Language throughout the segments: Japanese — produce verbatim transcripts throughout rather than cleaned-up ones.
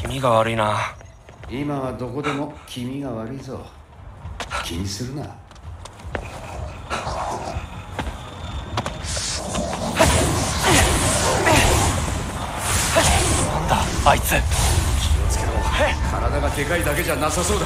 気味が悪いな。 今はどこでも気味が悪いぞ。気にするな。 なんだあいつ。 気をつけろ。体がでかいだけじゃなさそうだ。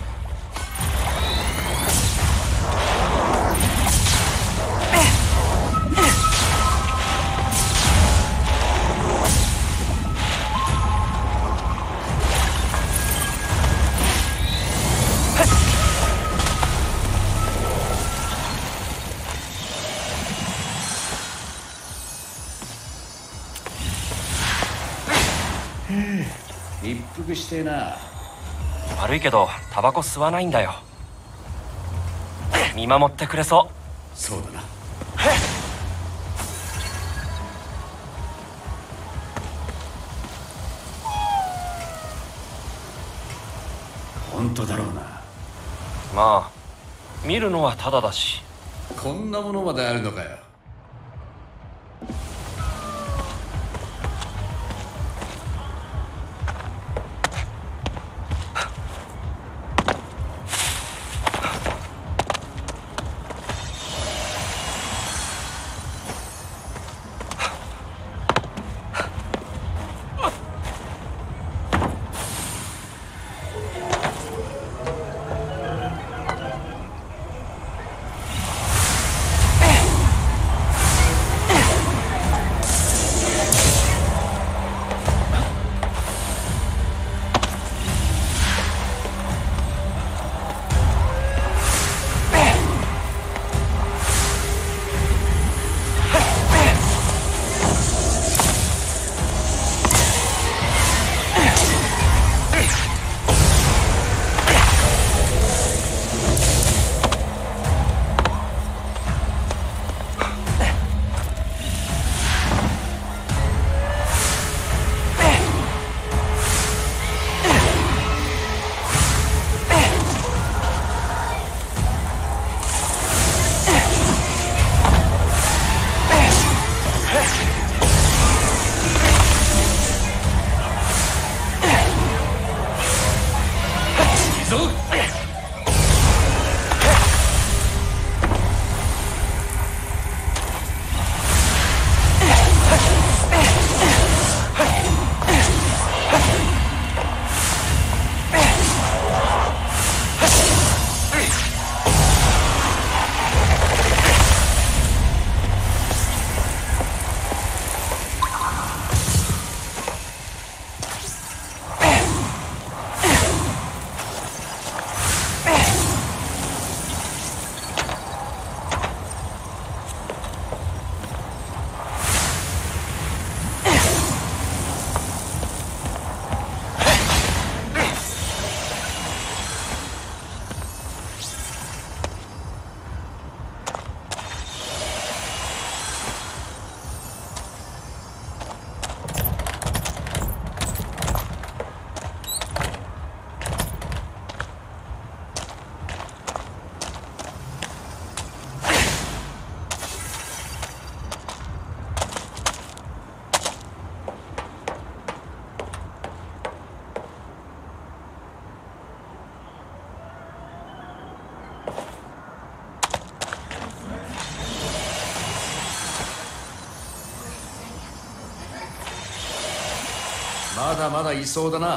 一服してえな。 悪いけどタバコ吸わないんだよ。見守ってくれそう。 そうだな。本当だろうな。 まあ見るのはタダだし。 こんなものまであるのかよ。まだまだいそうだな。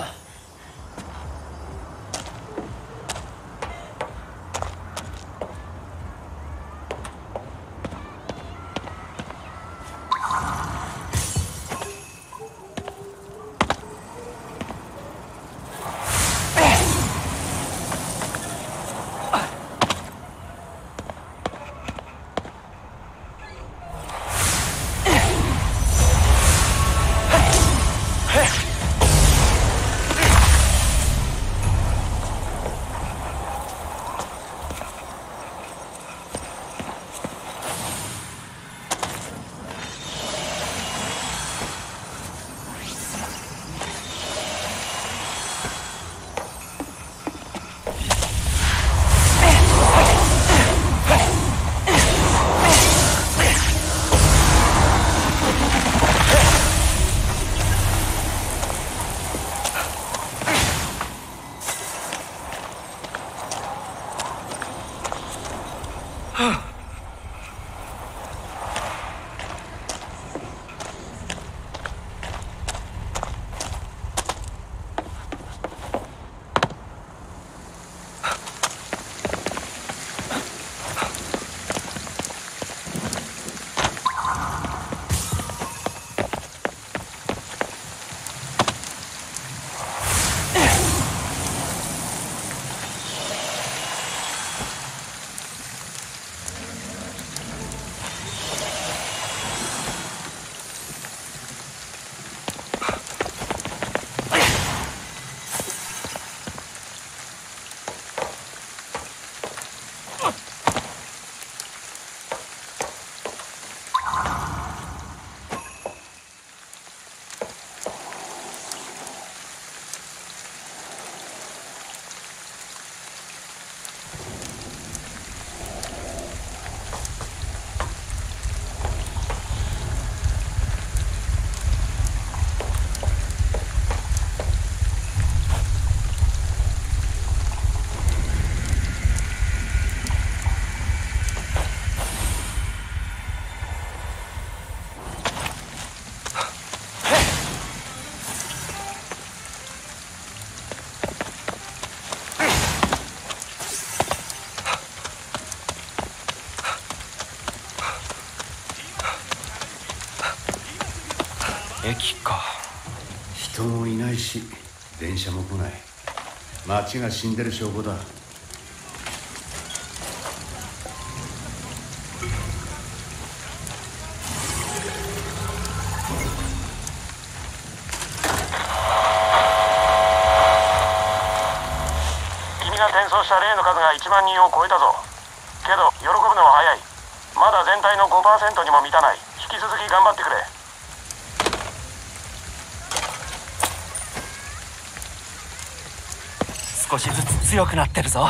駅か。 人もいないし電車も来ない。街が死んでる証拠だ。 君が転送した霊の数がいちまんにんを超えたぞ。けど喜ぶのは早い。まだ全体の ごパーセント にも満たない。引き続き頑張ってくれ。 少しずつ強くなってるぞ。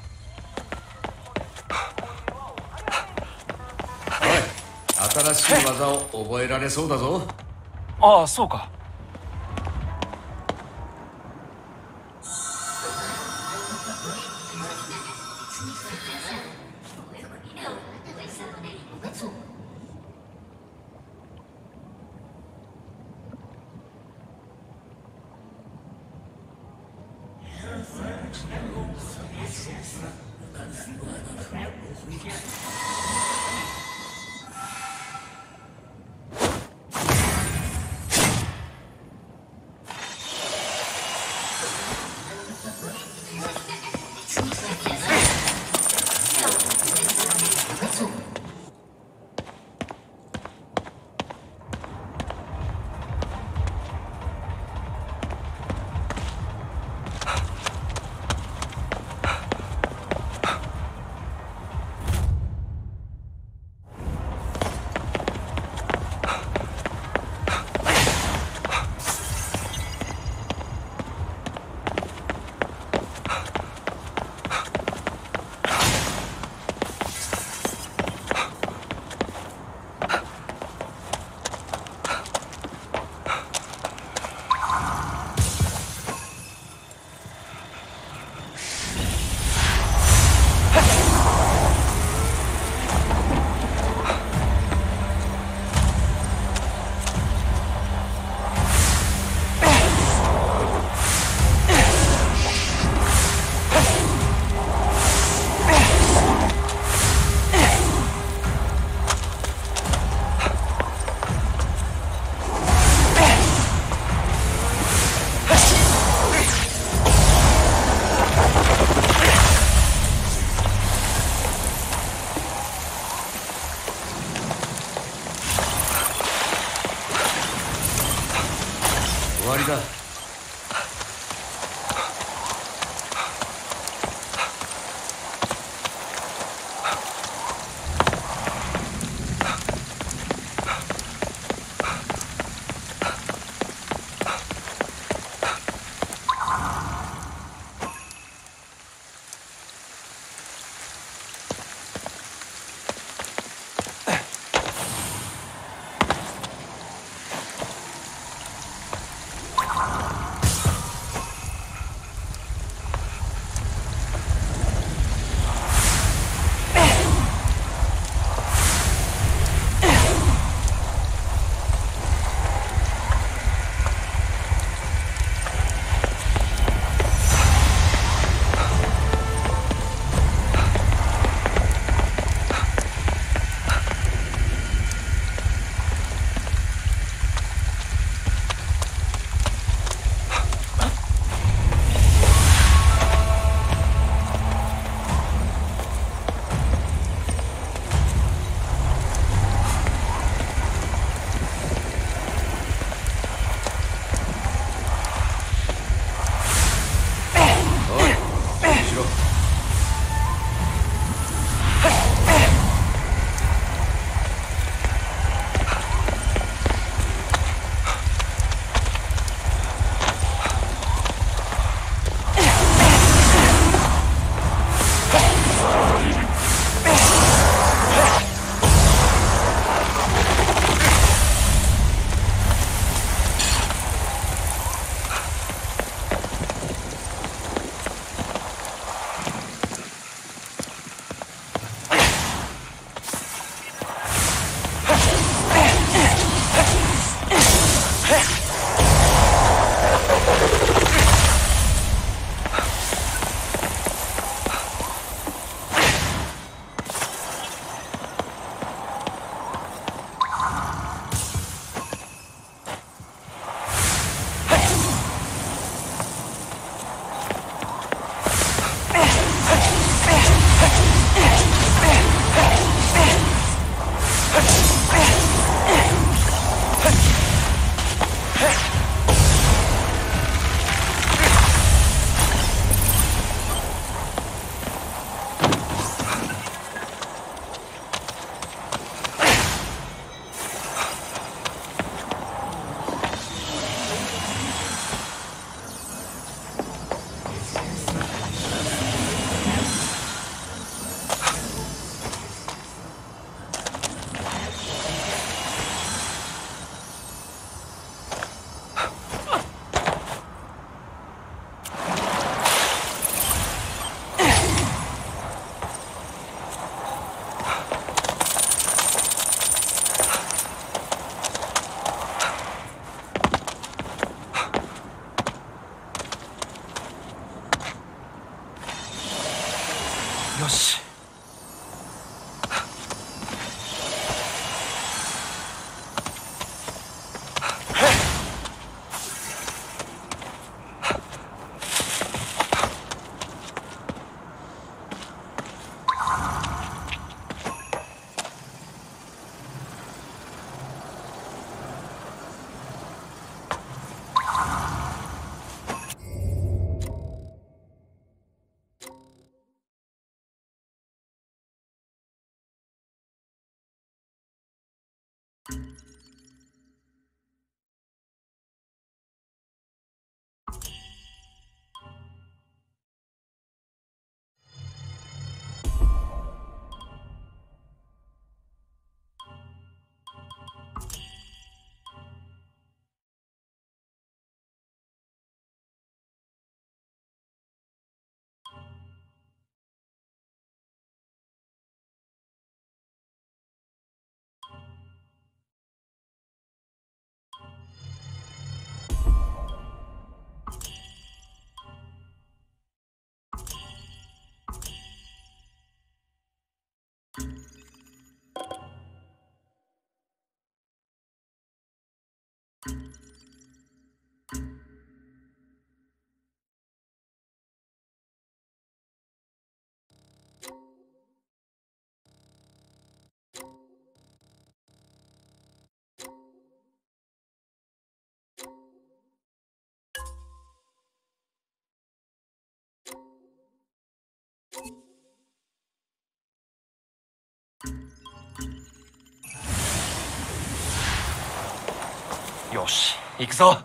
おい、新しい技を覚えられそうだぞ。 ああ、そうか。 終わりだ。 よし、行くぞ。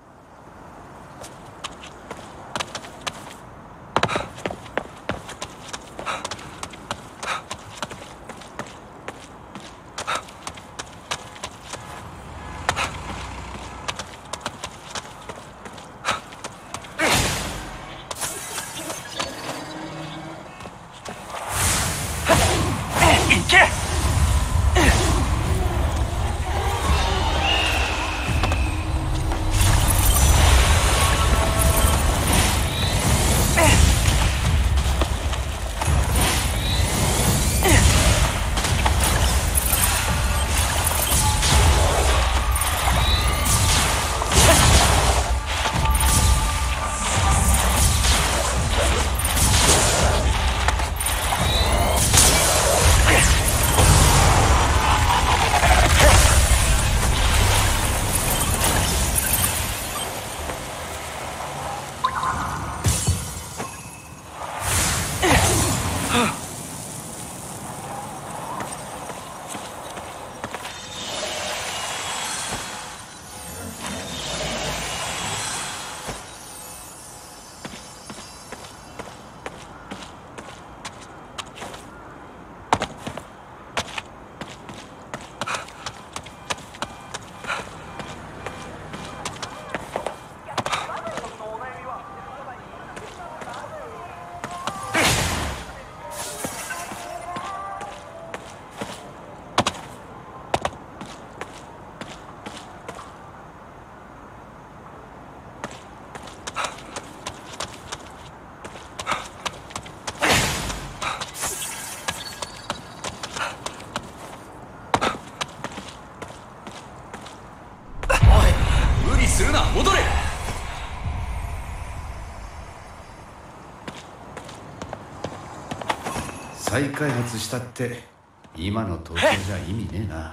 再開発したって今の東京じゃ意味ねえな。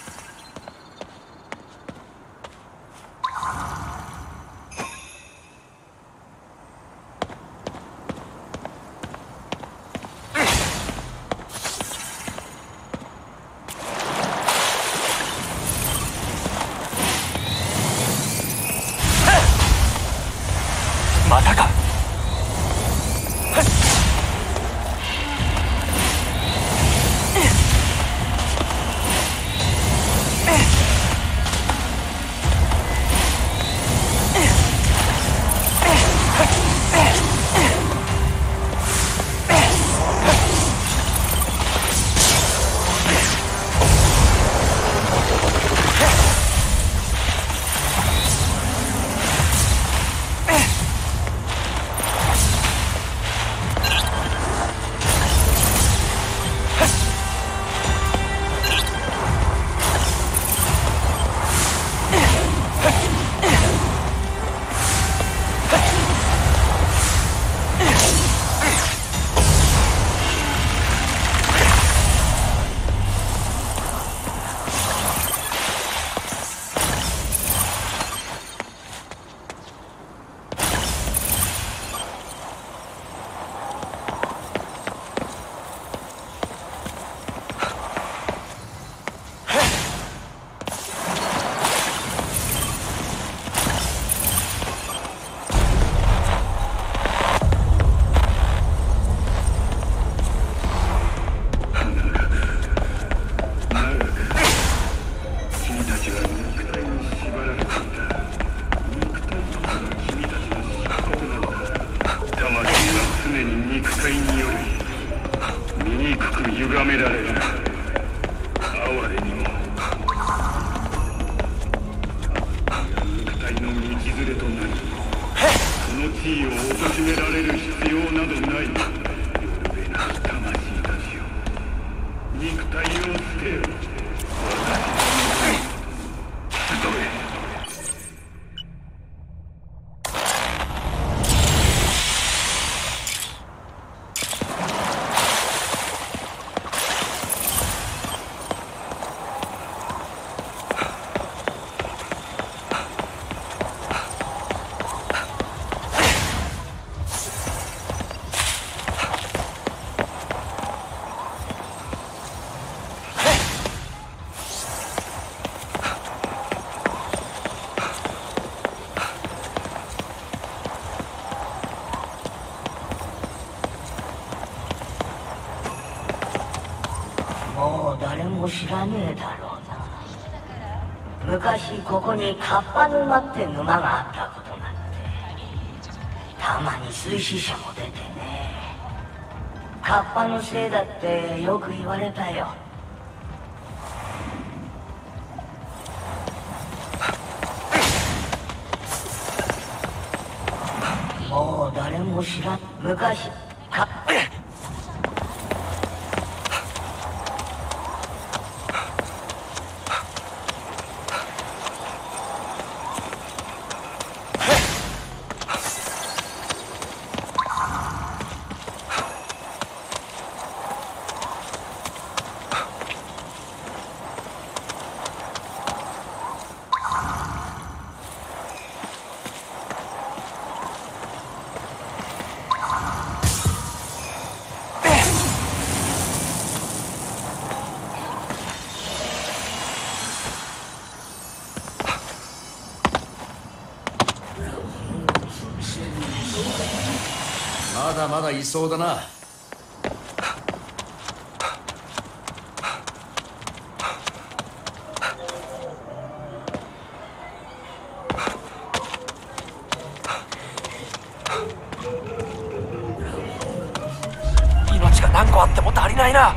またか。 ちは肉体に縛られていた。肉体とは君たちの失格なのだ。魂は常に肉体により醜く歪められる。哀れにも肉体の道連れとなり、その地位を貶められる必要などない。よるべなき魂たちよ、肉体を捨てよ。私の集え。 もう誰も知らねえだろうな。昔ここにカッパ沼って沼があったことなんて、たまに水死者も出てね。カッパのせいだってよく言われたよ。もう誰も知らん。昔カッまだまだいそうだな。 命が何個あっても足りないな。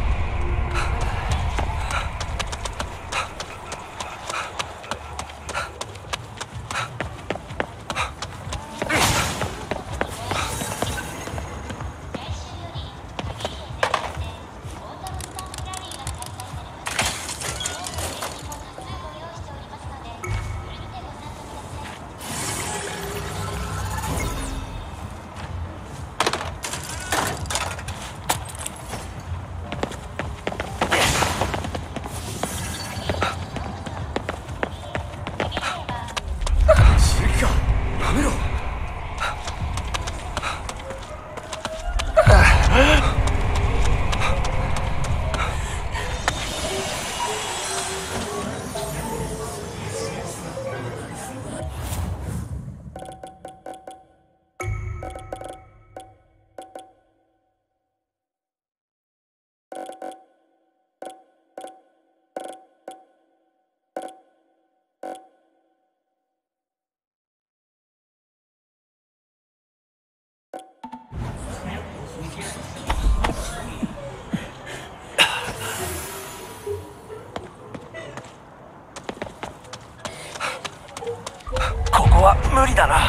ここは無理だな。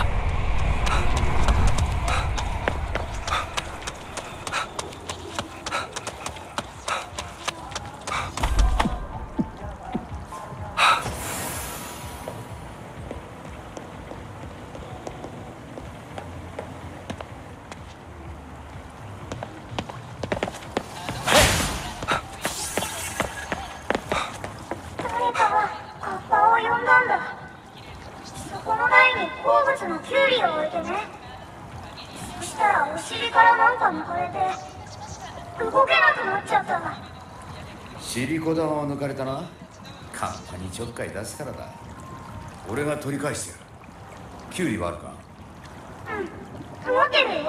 誰かがカッパを呼んだんだ。そこの台に好物のキュウリを置いてね。そしたらお尻からなんか抜かれて動けなくなっちゃった。 シリコ玉を抜かれたな。カッパにちょっかい出すからだ。俺が取り返してやる。キュウリはあるか？ うん、持ってる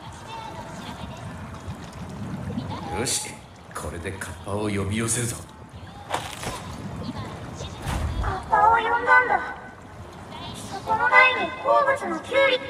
よ。 よし、これでカッパを呼び寄せるぞ。 カッパに好物のキュウリ。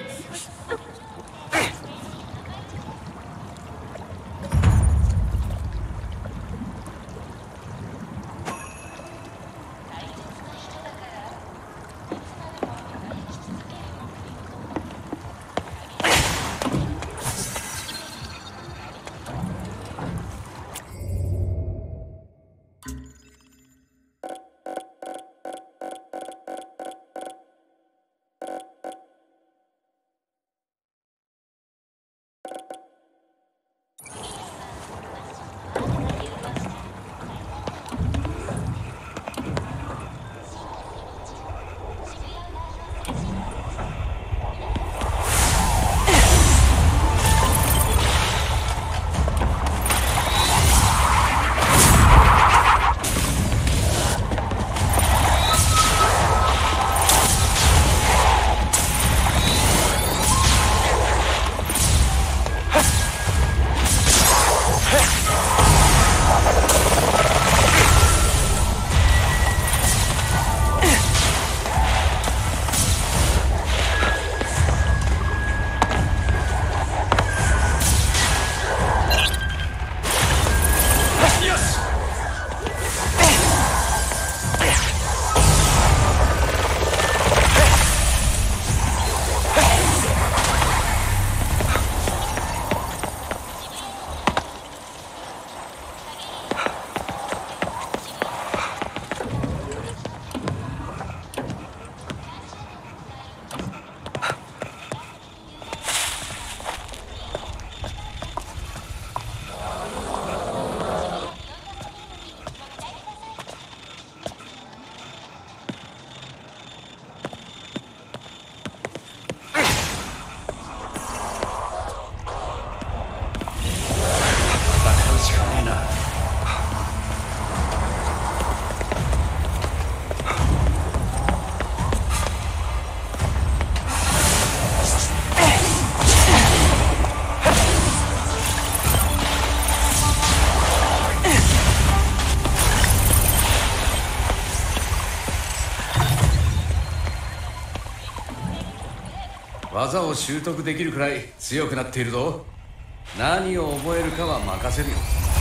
技を習得できるくらい強くなっているぞ。何を覚えるかは任せるよ。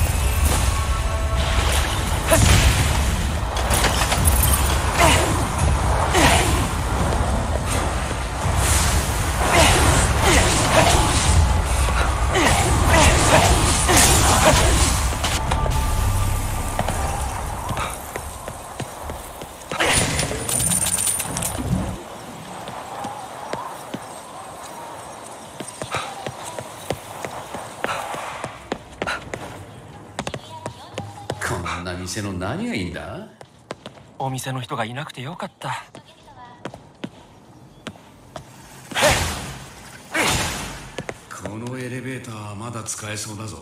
こんな店の何がいいんだ？ お店の人がいなくてよかった。 このエレベーターはまだ使えそうだぞ。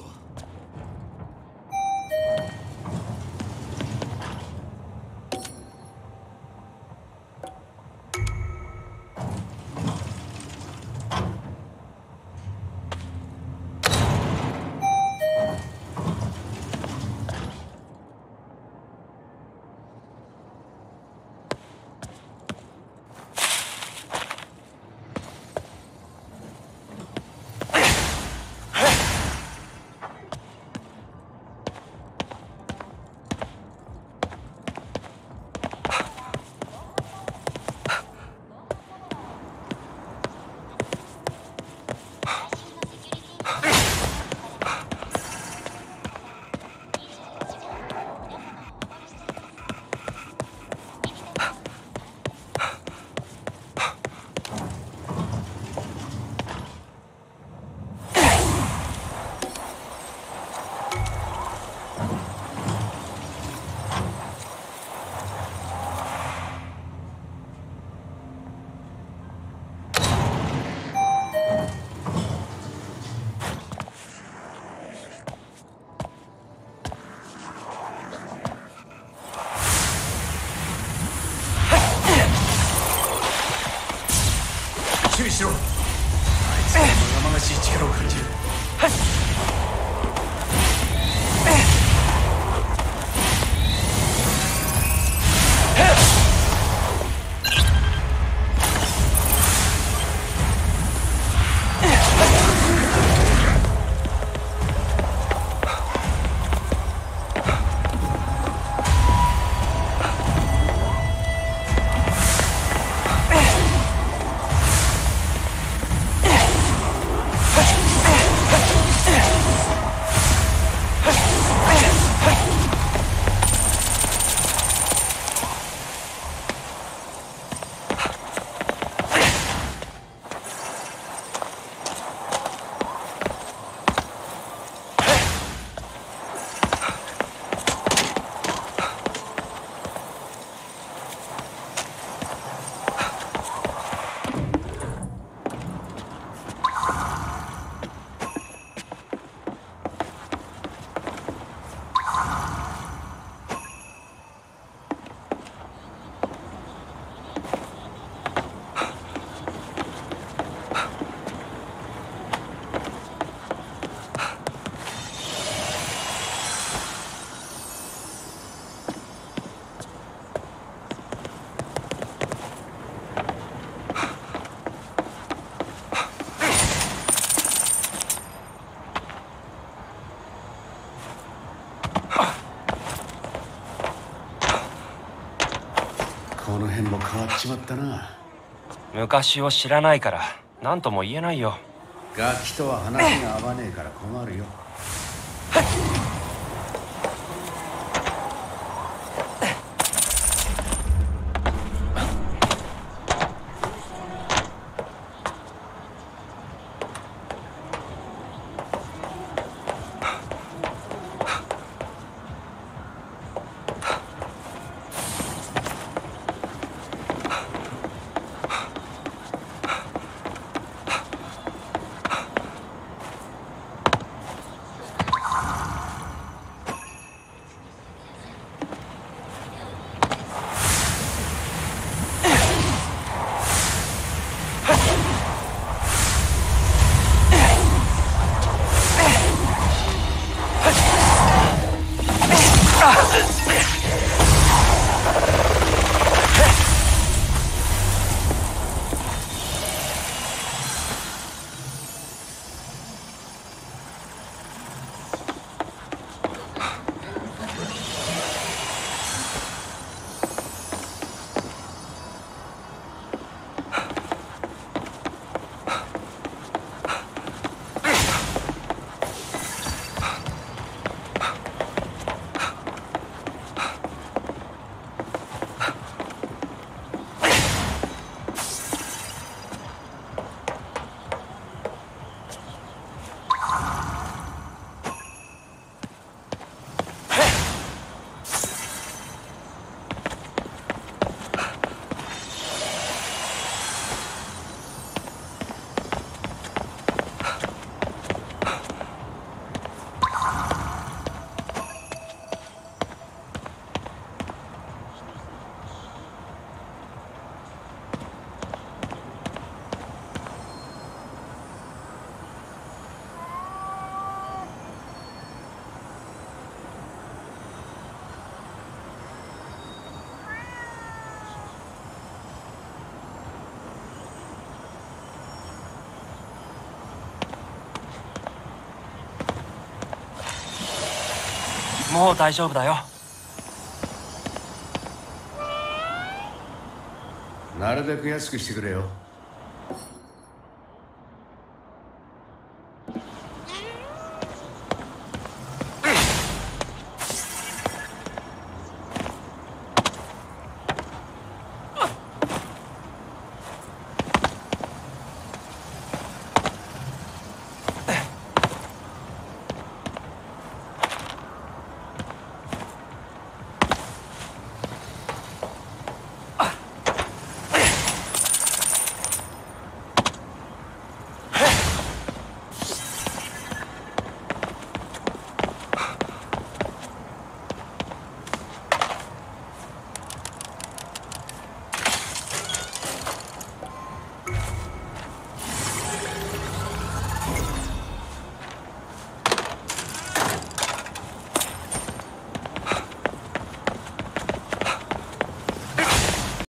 注意しろ。あいつの生々しい力を感じる。 この辺も変わっちまったな。 昔を知らないから何とも言えないよ。 ガキとは話が合わねえから困るよ。 もう大丈夫だよ。 なるべく安くしてくれよ。